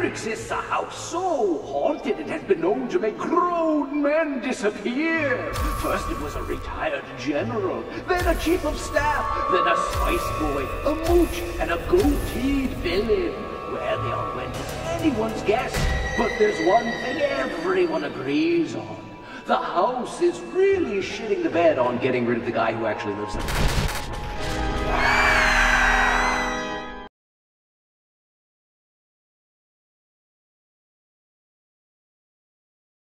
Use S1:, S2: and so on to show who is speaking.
S1: exists a house so haunted it has been known to make grown men disappear. First it was a retired general, then a chief of staff, then a spice boy, a mooch, and a goateed villain. Where they all went is anyone's guess, but there's one thing everyone agrees on. The house is really shitting the bed on getting rid of the guy who actually lives in it.